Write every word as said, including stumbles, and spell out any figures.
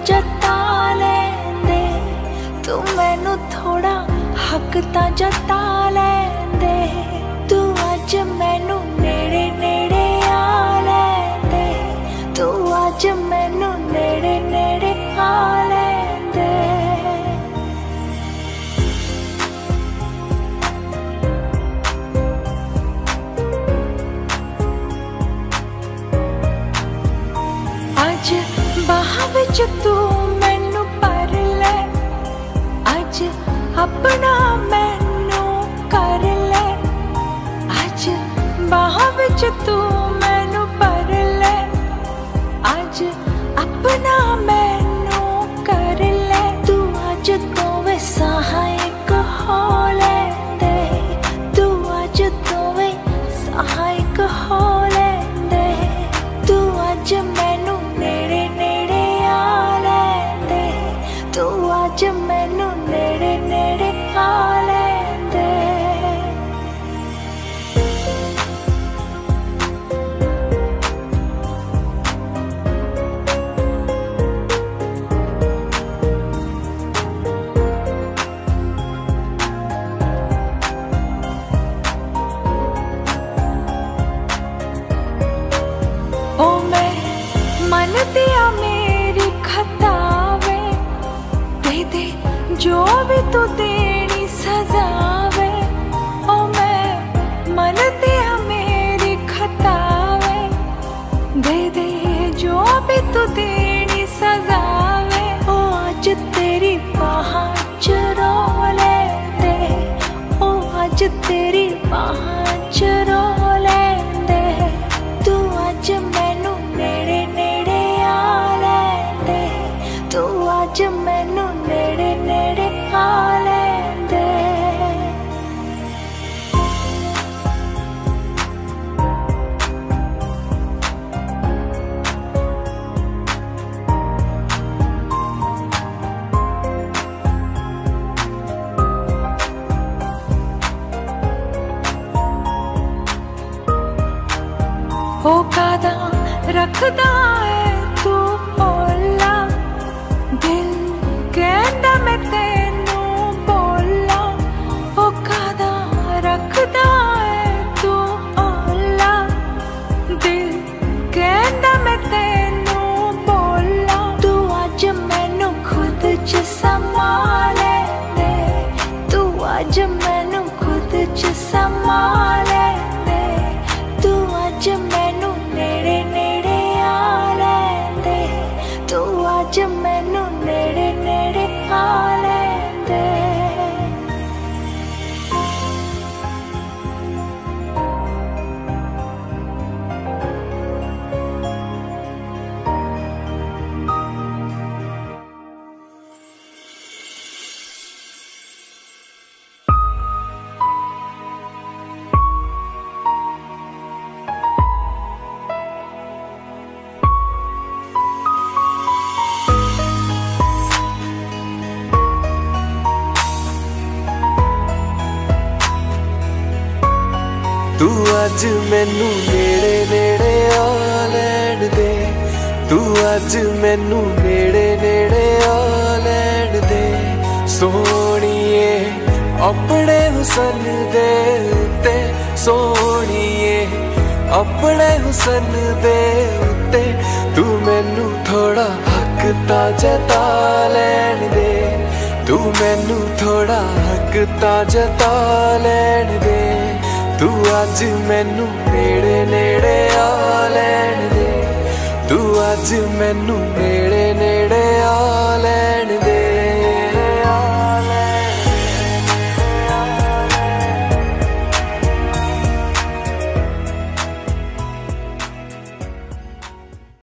जता लैंदे, तू मैनू थोड़ा हक तां जता लैंदे, तू अज मैनू नेड़े नेड़े आ लैंदे, तू अज मैनू नेड़े नेड़े आ लैंदे। अज बाहां विच तू मैनू भर ले, अज अपना मैनू कर ले, अज बाहां विच तू मैनू भर ले, अज अपना मैनू कर ले, तू अज तो वे सहायक हो लैंदे, तू अज तो वे सहायक हो लैंदे, तू अज मैनू नेड़े नेड़े आ लैंदे, तू अज मैनू नेड़े नेड़े आ लैंदे। ओ मैं मन दिया मेरी खतावे, दे दे जो भी तू देनी सजावे, ओ मैं मन दिया मेरी खतावे, दे दे जो भी तू देनी सजावे, ओ अज तेरी बाहां च रो लैंदे, ओ अज तेरी बाहां च रो लैंदे, तू अज मैनू नेड़े नेड़े आ लैंदे, तू अज मैनू नेड़े नेड़े आ लैंदे। ओ कादा रखदा है तू ओला, दिल कहंदा मैं तेनू बोला, ओ कादा रखदा है तू ओला, दिल कहंदा मैं तेनू बोला, तू अज मैनू खुद च समा लैंदे, तू अज मैनू खुद च समा लैंदे, तू अज मैनू नेड़े नेड़े आ लैंदे, तू अज मैनू नेड़े नेड़े आ लैंदे। तू अज मैनू नेड़े नेड़े आ लैण दे, तू अज मैनू नेड़े नेड़े आ लैण दे, सोहणीए अपने हुसन दे उत्ते, सोहणीए अपने हुसन दे उत्ते, तू मैनू थोड़ा हक तां जता लैण दे, तू मैनू थोड़ा हक तां जता लैण दे, तू अज मैनू नेड़े नेड़े आ लैण दे, तू अज मैनू नेड़े नेड़े आ